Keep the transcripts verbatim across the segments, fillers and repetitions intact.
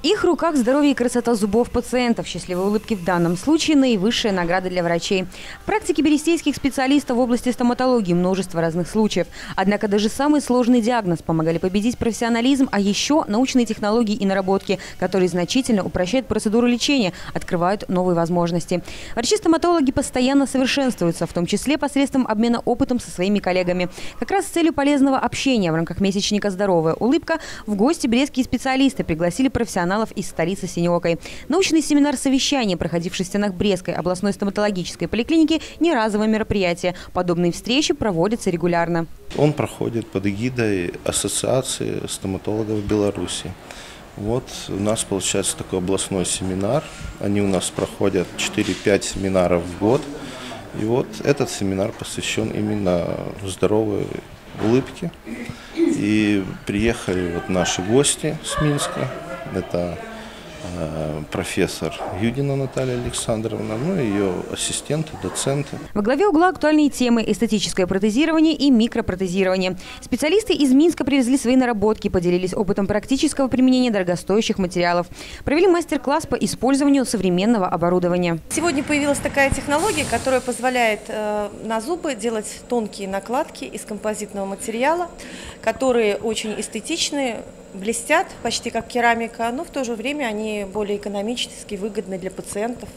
их руках здоровье и красота зубов пациентов. Счастливые улыбки в данном случае – наивысшая награда для врачей. В практике берестейских специалистов в области стоматологии множество разных случаев. Однако даже самый сложный диагноз помогали победить профессионализм, а еще научные технологии и наработки, которые значительно упрощают процедуру лечения, открывают новые возможности. Врачи-стоматологи постоянно совершенствуются, в том числе посредством обмена опытом со своими коллегами. Как раз с целью полезного общения в рамках месячника «Здоровая улыбка» в гости брестские специалисты пригласили профессионалов из столицы Синеокой. Научный семинар-совещание, проходивший в стенах Брестской областной стоматологической поликлиники, не разовое мероприятие. Подобные встречи проводятся регулярно. Он проходит под эгидой Ассоциации стоматологов Беларуси. Вот у нас получается такой областной семинар. Они у нас проходят четыре-пять семинаров в год. И вот этот семинар посвящен именно здоровой улыбке. И приехали вот наши гости с Минска. Это э, профессор Юдина Наталья Александровна, ну и ее ассистенты, доценты. Во главе угла актуальные темы – эстетическое протезирование и микропротезирование. Специалисты из Минска привезли свои наработки, поделились опытом практического применения дорогостоящих материалов. Провели мастер-класс по использованию современного оборудования. Сегодня появилась такая технология, которая позволяет э, на зубы делать тонкие накладки из композитного материала, которые очень эстетичные, блестят почти как керамика, но в то же время они более экономически выгодны для пациентов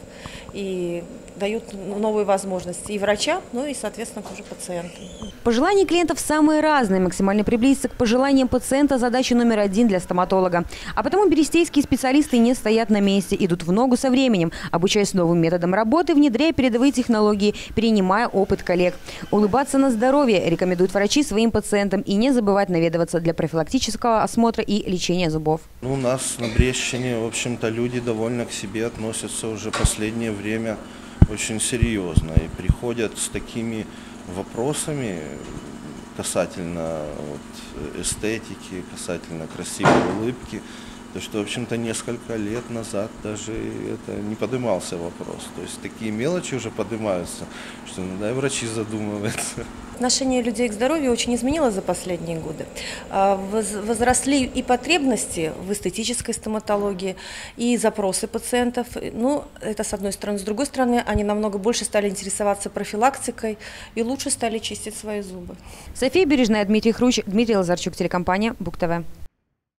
и дают новые возможности и врачам, ну и, соответственно, тоже пациентам. Пожелания клиентов самые разные. Максимально приблизиться к пожеланиям пациента – задача номер один для стоматолога. А потому берестейские специалисты не стоят на месте, идут в ногу со временем, обучаясь новым методам работы, внедряя передовые технологии, перенимая опыт коллег. Улыбаться на здоровье рекомендуют врачи своим пациентам и не забывать наведываться для профилактического осмотра и лечения зубов. Ну, у нас на Брестщине, в общем-то, люди довольно к себе относятся уже последнее время очень серьезно и приходят с такими вопросами касательно вот, эстетики, касательно красивой улыбки, то что, в общем-то, несколько лет назад даже это не поднимался вопрос. То есть такие мелочи уже поднимаются, что иногда и врачи задумываются. Отношение людей к здоровью очень изменилось за последние годы. Возросли и потребности в эстетической стоматологии, и запросы пациентов. Ну, это с одной стороны. С другой стороны, они намного больше стали интересоваться профилактикой и лучше стали чистить свои зубы. София Бережная, Дмитрий Хрущ, Дмитрий Лазарчук, телекомпания БугТV.